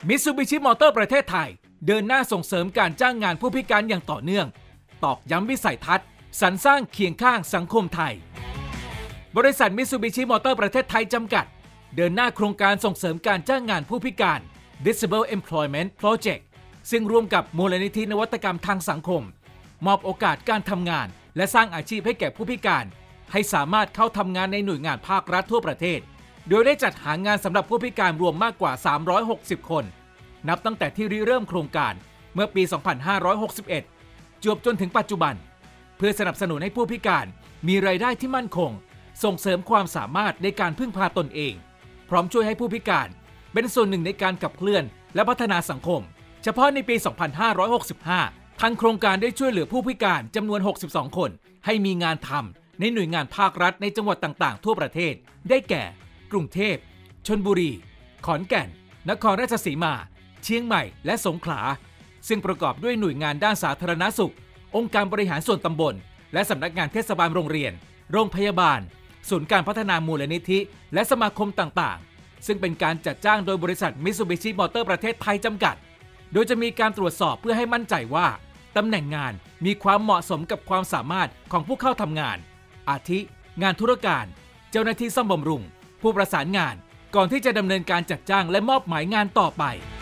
มิตซูบิชิมอเตอร์ประเทศไทยเดินหน้าส่งเสริมการจ้างงานผู้พิการอย่างต่อเนื่องตอกย้ำวิสัยทัศน์สรรสร้างเคียงข้างสังคมไทยบริษัทมิตซูบิชิมอเตอร์ประเทศไทยจำกัดเดินหน้าโครงการส่งเสริมการจ้างงานผู้พิการ Disable Employment Project ซึ่งร่วมกับมูลนิธินวัตกรรมทางสังคมมอบโอกาสการทำงานและสร้างอาชีพให้แก่ผู้พิการให้สามารถเข้าทำงานในหน่วยงานภาครัฐทั่วประเทศโดยได้จัดหางานสำหรับผู้พิการรวมมากกว่า360คนนับตั้งแต่ที่ริเริ่มโครงการเมื่อปี 2561 จวบจนถึงปัจจุบันเพื่อสนับสนุนให้ผู้พิการมีรายได้ที่มั่นคงส่งเสริมความสามารถในการพึ่งพาตนเองพร้อมช่วยให้ผู้พิการเป็นส่วนหนึ่งในการขับเคลื่อนและพัฒนาสังคมเฉพาะในปี 2565 ทางโครงการได้ช่วยเหลือผู้พิการจำนวน 62 คนให้มีงานทำในหน่วยงานภาครัฐในจังหวัดต่างๆทั่วประเทศได้แก่กรุงเทพชลบุรีขอนแก่นนครราชสีมาเชียงใหม่และสงขลาซึ่งประกอบด้วยหน่วยงานด้านสาธารณสุของค์การบริหารส่วนตำบลและสำนักงานเทศบาลโรงเรียนโรงพยาบาลศูนย์การพัฒนามูลนิธิและสมาคมต่างๆซึ่งเป็นการจัดจ้างโดยบริษัทมิตซูบิชิมอเตอร์ประเทศไทยจำกัดโดยจะมีการตรวจสอบเพื่อให้มั่นใจว่าตำแหน่งงานมีความเหมาะสมกับความสามารถของผู้เข้าทำงานอาทิงานธุรการเจ้าหน้าที่ซ่อมบำรุงผู้ประสานงานก่อนที่จะดำเนินการจัดจ้างและมอบหมายงานต่อไป